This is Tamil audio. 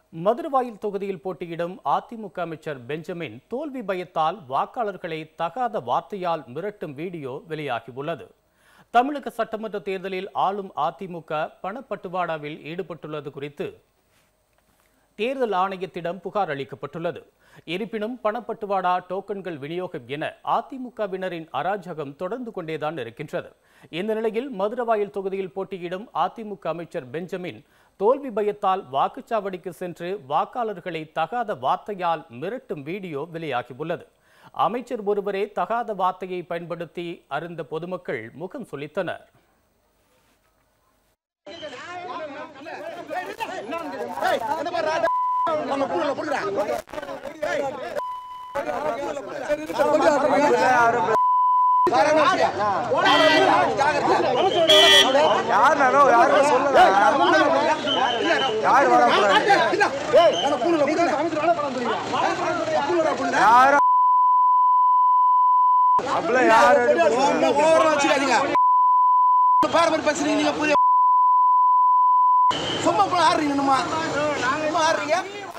மதுரவாயில் தொகுதியில் போட்டியிடும் அதிமுக அமைச்சர் பெஞ்சமின் தோல்வி பயத்தால் வாக்காளர்களை தகாத வார்த்தையால் மிரட்டும் வீடியோ வெளியாகியுள்ளது. தமிழக சட்டமன்ற தேர்தலில் ஆளும் அதிமுக பணப்பட்டுவாடாவில் ஈடுபட்டுள்ளது குறித்து தேர்தல் ஆணையத்திடம் புகார் அளிக்கப்பட்டுள்ளது. இருப்பினும் பணப்பட்டுவாடா, டோக்கன்கள் விநியோகம் என அதிமுகவினரின் அராஜகம் தொடர்ந்து கொண்டேதான் இருக்கின்றது. இந்த நிலையில் மதுரவாயில் தொகுதியில் போட்டியிடும் அதிமுக அமைச்சர் பெஞ்சமின் தோல்வி பயத்தால் வாக்குச்சாவடிக்கு சென்று வாக்காளர்களை தகாத வார்த்தையால் மிரட்டும் வீடியோ வெளியாகியுள்ளது. அமைச்சர் ஒருவரே தகாத வார்த்தையை பயன்படுத்தி அருந்த பொதுமக்கள் முகம் சுளித்தனர். சும்மா ஆடுறீங்க